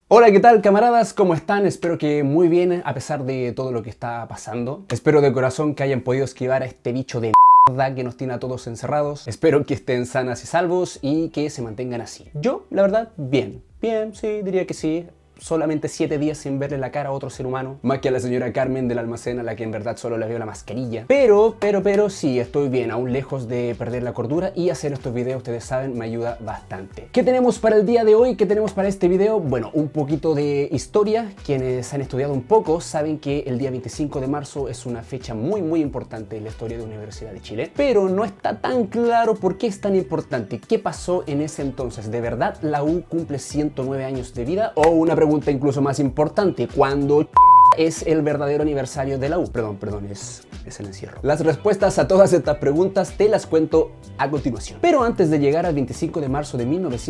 Hola, ¿qué tal, camaradas? ¿Cómo están? Espero que muy bien a pesar de todo lo que está pasando. Espero de corazón que hayan podido esquivar a este bicho de mierda que nos tiene a todos encerrados. Espero que estén sanas y salvos y que se mantengan así. Yo, la verdad, bien. Bien, sí, diría que sí. Solamente 7 días sin verle la cara a otro ser humano, más que a la señora Carmen del almacén, a la que en verdad solo le veo la mascarilla. Pero sí, estoy bien, aún lejos de perder la cordura, y hacer estos videos, ustedes saben, me ayuda bastante. ¿Qué tenemos para el día de hoy? ¿Qué tenemos para este video? Bueno, un poquito de historia. Quienes han estudiado un poco saben que el día 25 de marzo es una fecha muy importante en la historia de la Universidad de Chile, pero no está tan claro por qué es tan importante. ¿Qué pasó en ese entonces? ¿De verdad la U cumple 109 años de vida? O una pregunta incluso más importante, ¿cuándo es el verdadero aniversario de la U? Perdón, es el encierro. Las respuestas a todas estas preguntas te las cuento a continuación. Pero antes de llegar al 25 de marzo de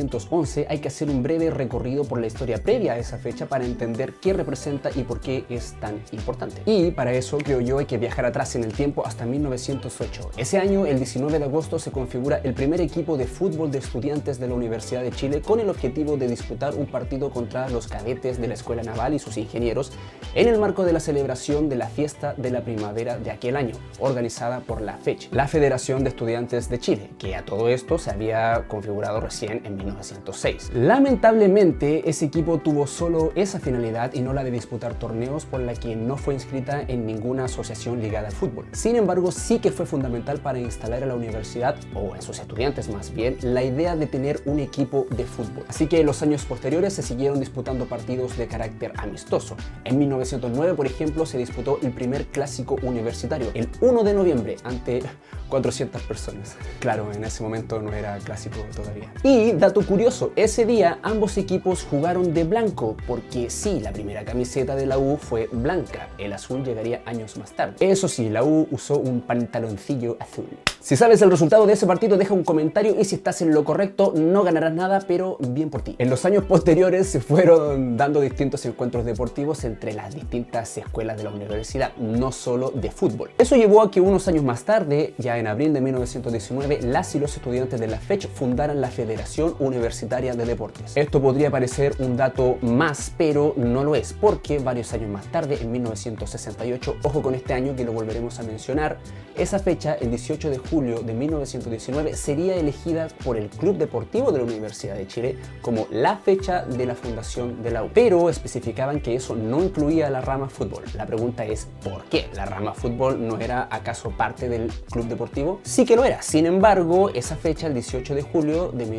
1911 hay que hacer un breve recorrido por la historia previa a esa fecha para entender qué representa y por qué es tan importante. Y para eso creo yo hay que viajar atrás en el tiempo hasta 1908. Ese año, el 19 de agosto, se configura el primer equipo de fútbol de estudiantes de la Universidad de Chile con el objetivo de disputar un partido contra los cadetes de la Escuela Naval y sus ingenieros en el marco de la celebración de la fiesta de la primavera de aquel año, organizada por la FECH, la Federación de Estudiantes de Chile, que a todo esto se había configurado recién en 1906. Lamentablemente, ese equipo tuvo solo esa finalidad y no la de disputar torneos, por la que no fue inscrita en ninguna asociación ligada al fútbol. Sin embargo, sí que fue fundamental para instalar a la universidad, o en sus estudiantes más bien, la idea de tener un equipo de fútbol. Así que en los años posteriores se siguieron disputando partidos de carácter amistoso. En 1909, por ejemplo, se disputó el primer clásico universitario, el 1 de noviembre, ante 400 personas. Claro, en ese momento no era clásico todavía. Y, dato curioso, ese día ambos equipos jugaron de blanco, porque sí, la primera camiseta de la U fue blanca, el azul llegaría años más tarde. Eso sí, la U usó un pantaloncillo azul. Si sabes el resultado de ese partido, deja un comentario, y si estás en lo correcto, no ganarás nada, pero bien por ti. En los años posteriores se fueron dando distintos encuentros deportivos entre las distintas escuelas de la universidad, no solo de fútbol. Eso llevó a que unos años más tarde, ya en abril de 1919, las y los estudiantes de la FECH fundaran la Federación Universitaria de Deportes. Esto podría parecer un dato más, pero no lo es, porque varios años más tarde, en 1968, ojo con este año que lo volveremos a mencionar, esa fecha, el 18 de julio de 1919, sería elegida por el Club Deportivo de la Universidad de Chile como la fecha de la fundación de la U. Pero especificaban que eso no incluía la rama fútbol. La pregunta es, ¿por qué? ¿La rama fútbol no era acaso parte del Club Deportivo? Sí que lo era. Sin embargo, esa fecha, el 18 de julio de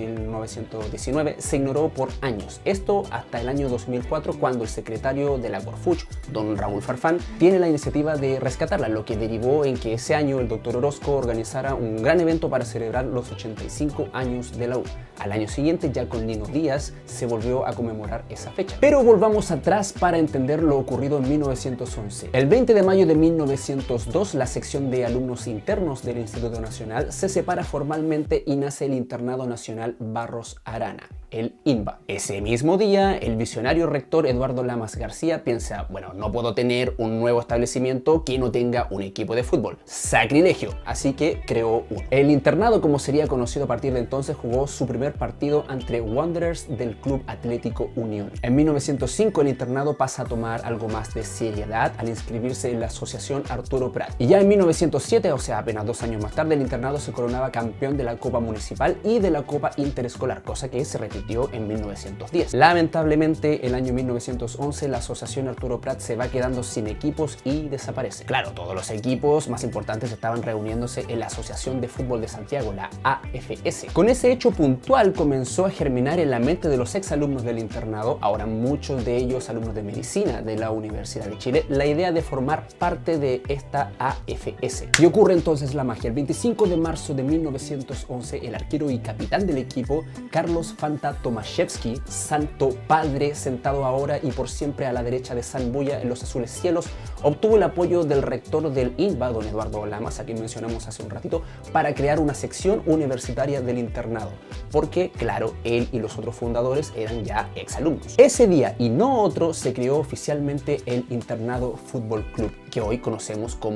1919, se ignoró por años. Esto hasta el año 2004, cuando el secretario de la Corfuch, don Raúl Farfán, tiene la iniciativa de rescatarla, lo que derivó en que ese año el doctor Orozco organizara un gran evento para celebrar los 85 años de la U. Al año siguiente, ya con Lino Díaz, se volvió a conmemorar esa fecha. Pero volvamos atrás para entender lo ocurrido en 1911. El 20 de mayo de 1902, la sección de alumnos internos del Instituto Nacional se separa formalmente y nace el Internado Nacional Barros Arana, el INBA. Ese mismo día, el visionario rector Eduardo Lamas García piensa, bueno, no puedo tener un nuevo establecimiento que no tenga un equipo de fútbol. ¡Sacrilegio! Así que creó uno. El internado, como sería conocido a partir de entonces, jugó su primer partido ante Wanderers del Club Atlético Unión. En 1905, el internado pasa a tomar algo más de seriedad al inscribirse en la Asociación Arturo Prat. Y ya en 1907, o sea, apenas 2 años más tarde, el internado se coronaba campeón de la Copa Municipal y de la Copa Interescolar, cosa que se repitió en 1910. Lamentablemente, el año 1911, la Asociación Arturo Prat se va quedando sin equipos y desaparece. Claro, todos los equipos más importantes estaban reuniéndose en la Asociación de Fútbol de Santiago, la AFS. Con ese hecho puntual comenzó a germinar en la mente de los exalumnos del internado, ahora muchos de ellos alumnos de medicina de la Universidad de Chile, la idea de formar parte de esta AFS. Y ocurre entonces la magia. El 25 de marzo de 1911, el arquero y capitán del equipo, Carlos Fanta Tomaszewski, santo padre sentado ahora y por siempre a la derecha de San Bulla en los azules cielos, obtuvo el apoyo del rector del INBA, don Eduardo Lamas, a quien mencionamos hace un ratito, para crear una sección universitaria del internado, porque claro, él y los otros fundadores eran ya exalumnos. Ese día y no otro se creó oficialmente el Internado Fútbol Club, que hoy conocemos como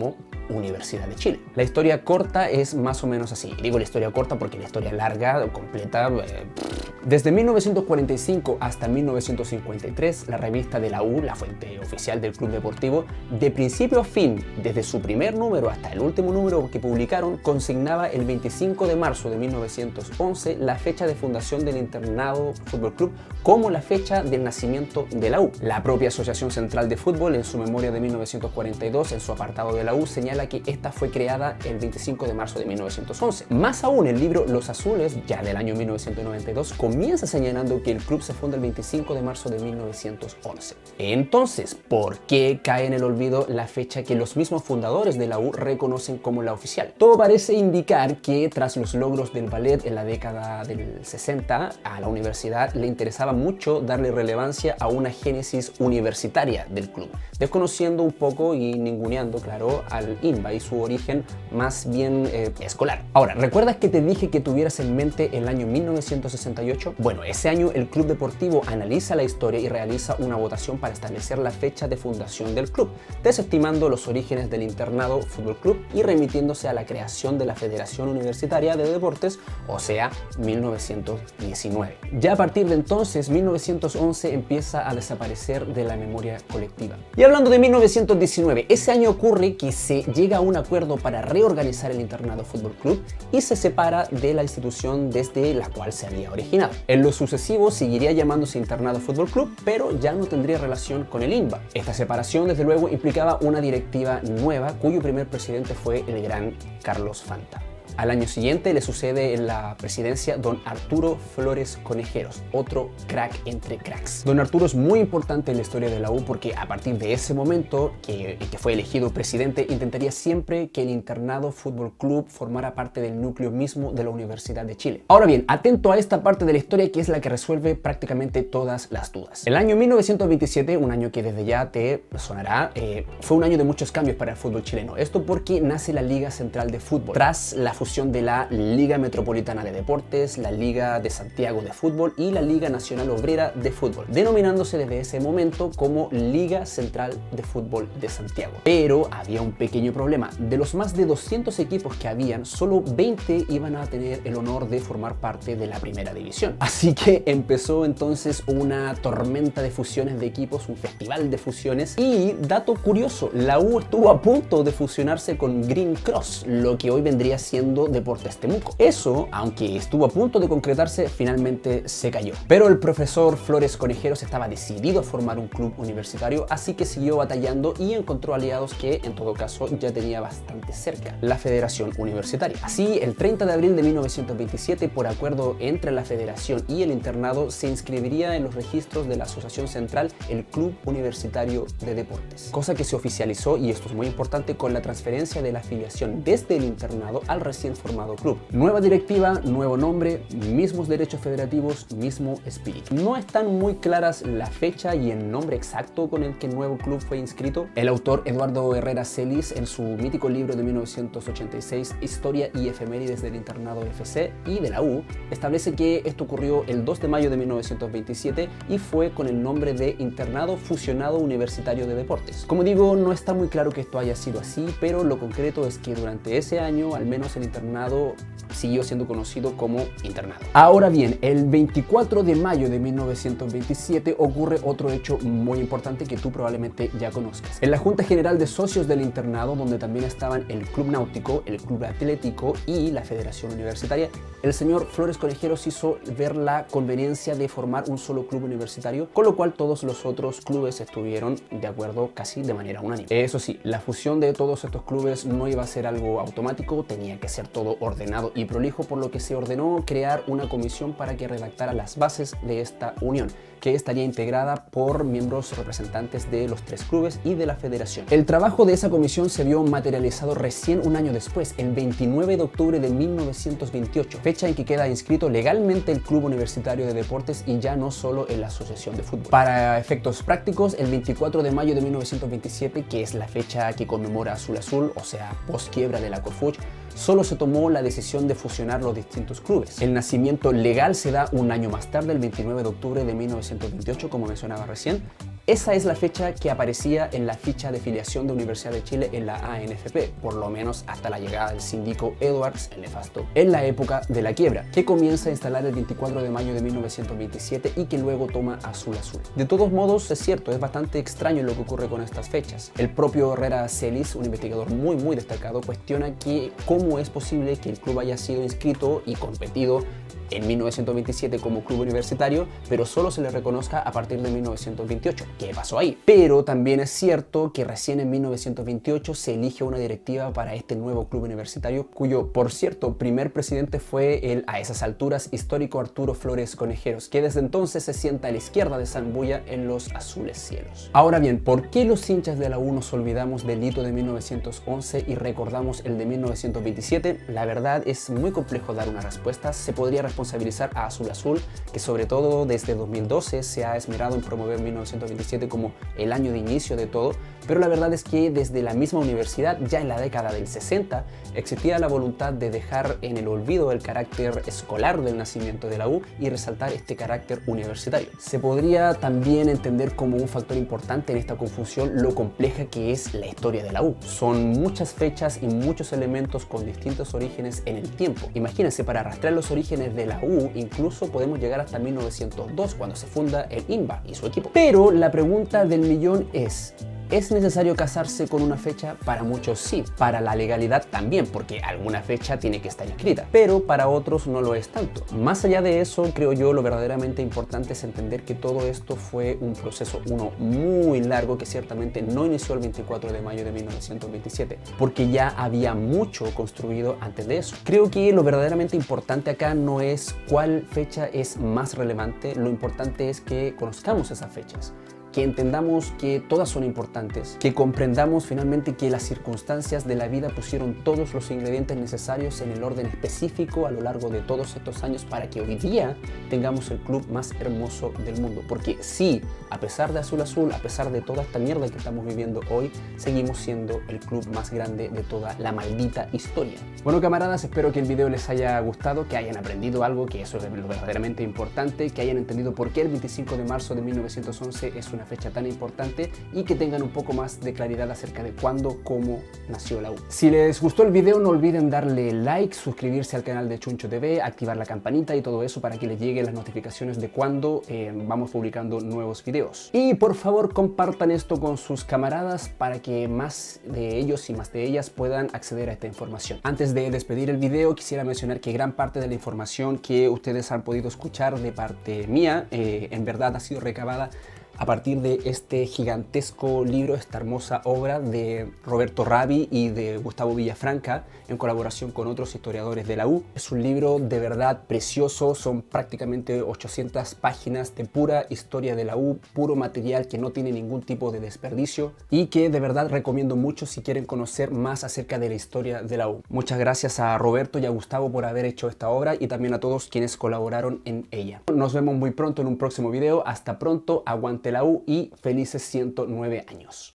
Universidad de Chile. La historia corta es más o menos así. Digo la historia corta porque la historia larga, completa... Desde 1945 hasta 1953, la revista de la U, la fuente oficial del club deportivo, de principio a fin, desde su primer número hasta el último número que publicaron, consignaba el 25 de marzo de 1911 la fecha de fundación del Internado Fútbol Club como la fecha del nacimiento de la U. La propia Asociación Central de Fútbol, en su memoria de 1942, en su apartado de la U, señala que esta fue creada el 25 de marzo de 1911. Más aún, el libro Los Azules, ya del año 1992, comienza señalando que el club se funda el 25 de marzo de 1911. Entonces, ¿por qué cae en el olvido la fecha que los mismos fundadores de la U reconocen como la oficial? Todo parece indicar que tras los logros del ballet en la década del 60, a la universidad le interesaba mucho darle relevancia a una génesis universitaria del club, desconociendo un poco y ninguneando, claro, al INBA y su origen más bien escolar. Ahora, ¿recuerdas que te dije que tuvieras en mente el año 1968? Bueno, ese año el club deportivo analiza la historia y realiza una votación para establecer la fecha de fundación del club, desestimando los orígenes del Internado Fútbol Club y remitiéndose a la creación de la Federación Universitaria de Deportes, o sea, 1919. Ya a partir de entonces, 1911 empieza a desaparecer de la memoria colectiva. Y hablando de 1919, ese año ocurre que se llega a un acuerdo para reorganizar el Internado Fútbol Club y se separa de la institución desde la cual se había originado. En lo sucesivo seguiría llamándose Internado Fútbol Club, pero ya no tendría relación con el INBA. Esta separación, desde luego, implicaba una directiva nueva cuyo primer presidente fue el gran Carlos Fanta. Al año siguiente le sucede en la presidencia don Arturo Flores Conejeros, otro crack entre cracks. Don Arturo es muy importante en la historia de la U porque a partir de ese momento que fue elegido presidente, intentaría siempre que el Internado Fútbol Club formara parte del núcleo mismo de la Universidad de Chile. Ahora bien, atento a esta parte de la historia que es la que resuelve prácticamente todas las dudas. El año 1927, un año que desde ya te sonará, fue un año de muchos cambios para el fútbol chileno. Esto porque nace la Liga Central de Fútbol, tras la fusión de la Liga Metropolitana de Deportes, la Liga de Santiago de Fútbol y la Liga Nacional Obrera de Fútbol, denominándose desde ese momento como Liga Central de Fútbol de Santiago. Pero había un pequeño problema. De los más de 200 equipos que habían, solo 20 iban a tener el honor de formar parte de la primera división. Así que empezó entonces una tormenta de fusiones de equipos, un festival de fusiones. Y dato curioso, la U estuvo a punto de fusionarse con Green Cross, lo que hoy vendría siendo Deportes Temuco. Eso, aunque estuvo a punto de concretarse, finalmente se cayó. Pero el profesor Flores Conejeros estaba decidido a formar un club universitario, así que siguió batallando y encontró aliados que, en todo caso, ya tenía bastante cerca, la Federación Universitaria. Así, el 30 de abril de 1927, por acuerdo entre la Federación y el internado, se inscribiría en los registros de la Asociación Central el Club Universitario de Deportes, cosa que se oficializó, y esto es muy importante, con la transferencia de la afiliación desde el internado al recién formado club. Nueva directiva, nuevo nombre, mismos derechos federativos, mismo espíritu. No están muy claras la fecha y el nombre exacto con el que el nuevo club fue inscrito. El autor Eduardo Herrera Celis, en su mítico libro de 1986, Historia y Efemérides del Internado FC y de la U, establece que esto ocurrió el 2 de mayo de 1927 y fue con el nombre de Internado Fusionado Universitario de Deportes. Como digo, no está muy claro que esto haya sido así, pero lo concreto es que durante ese año, al menos el internado siguió siendo conocido como internado. Ahora bien, el 24 de mayo de 1927 ocurre otro hecho muy importante que tú probablemente ya conozcas. En la Junta General de Socios del internado, donde también estaban el Club Náutico, el Club Atlético y la Federación Universitaria, el señor Flores Conejeros hizo ver la conveniencia de formar un solo club universitario, con lo cual todos los otros clubes estuvieron de acuerdo casi de manera unánime. Eso sí, la fusión de todos estos clubes no iba a ser algo automático, tenía que ser todo ordenado y prolijo, por lo que se ordenó crear una comisión para que redactara las bases de esta unión, que estaría integrada por miembros representantes de los tres clubes y de la federación. El trabajo de esa comisión se vio materializado recién un año después, el 29 de octubre de 1928, fecha en que queda inscrito legalmente el Club Universitario de Deportes y ya no solo en la Asociación de Fútbol. Para efectos prácticos, el 24 de mayo de 1927, que es la fecha que conmemora Azul Azul, o sea, post quiebra de la Cofuch, solo se tomó la decisión de fusionar los distintos clubes. El nacimiento legal se da un año más tarde, el 29 de octubre de 1928, como mencionaba recién, Esa es la fecha que aparecía en la ficha de filiación de Universidad de Chile en la ANFP, por lo menos hasta la llegada del síndico Edwards, el nefasto, en la época de la quiebra, que comienza a instalar el 24 de mayo de 1927 y que luego toma Azul Azul. De todos modos, es cierto, es bastante extraño lo que ocurre con estas fechas. El propio Herrera Celis, un investigador muy destacado, cuestiona que cómo es posible que el club haya sido inscrito y competido en 1927 como club universitario, pero solo se le reconozca a partir de 1928. ¿Qué pasó ahí? Pero también es cierto que recién en 1928 se elige una directiva para este nuevo club universitario, cuyo, por cierto, primer presidente fue el, a esas alturas, histórico Arturo Flores Conejeros, que desde entonces se sienta a la izquierda de Sambuya en los azules cielos. Ahora bien, ¿por qué los hinchas de la U nos olvidamos del hito de 1911 y recordamos el de 1927? La verdad es muy complejo dar una respuesta. Se podría responsabilizar a Azul Azul, que sobre todo desde 2012 se ha esmerado en promover 1927 como el año de inicio de todo, pero la verdad es que desde la misma universidad, ya en la década del 60, existía la voluntad de dejar en el olvido el carácter escolar del nacimiento de la U y resaltar este carácter universitario. Se podría también entender como un factor importante en esta confusión lo compleja que es la historia de la U. Son muchas fechas y muchos elementos con distintos orígenes en el tiempo. Imagínense, para arrastrar los orígenes de la U, incluso podemos llegar hasta 1902, cuando se funda el INBA y su equipo. Pero la pregunta del millón ¿es necesario casarse con una fecha? Para muchos sí, para la legalidad también, porque alguna fecha tiene que estar escrita, pero para otros no lo es tanto. Más allá de eso, creo yo, lo verdaderamente importante es entender que todo esto fue un proceso, muy largo, que ciertamente no inició el 24 de mayo de 1927, porque ya había mucho construido antes de eso. Creo que lo verdaderamente importante acá no es cuál fecha es más relevante, lo importante es que conozcamos esas fechas, que entendamos que todas son importantes, que comprendamos finalmente que las circunstancias de la vida pusieron todos los ingredientes necesarios en el orden específico a lo largo de todos estos años para que hoy día tengamos el club más hermoso del mundo. Porque sí, a pesar de Azul Azul, a pesar de toda esta mierda que estamos viviendo hoy, seguimos siendo el club más grande de toda la maldita historia. Bueno, camaradas, espero que el video les haya gustado, que hayan aprendido algo, que eso es lo verdaderamente importante, que hayan entendido por qué el 25 de marzo de 1911 es una fecha tan importante y que tengan un poco más de claridad acerca de cuándo, cómo nació la U. Si les gustó el video, no olviden darle like, suscribirse al canal de Chuncho TV, activar la campanita y todo eso para que les lleguen las notificaciones de cuando vamos publicando nuevos videos. Y por favor, compartan esto con sus camaradas para que más de ellos y más de ellas puedan acceder a esta información. Antes de despedir el video, quisiera mencionar que gran parte de la información que ustedes han podido escuchar de parte mía, en verdad ha sido recabada a partir de este gigantesco libro, esta hermosa obra de Roberto Rabi y de Gustavo Villafranca, en colaboración con otros historiadores de la U. Es un libro de verdad precioso, son prácticamente 800 páginas de pura historia de la U, puro material que no tiene ningún tipo de desperdicio y que de verdad recomiendo mucho si quieren conocer más acerca de la historia de la U. Muchas gracias a Roberto y a Gustavo por haber hecho esta obra y también a todos quienes colaboraron en ella. Nos vemos muy pronto en un próximo video. Hasta pronto, aguante la U y felices 109 años.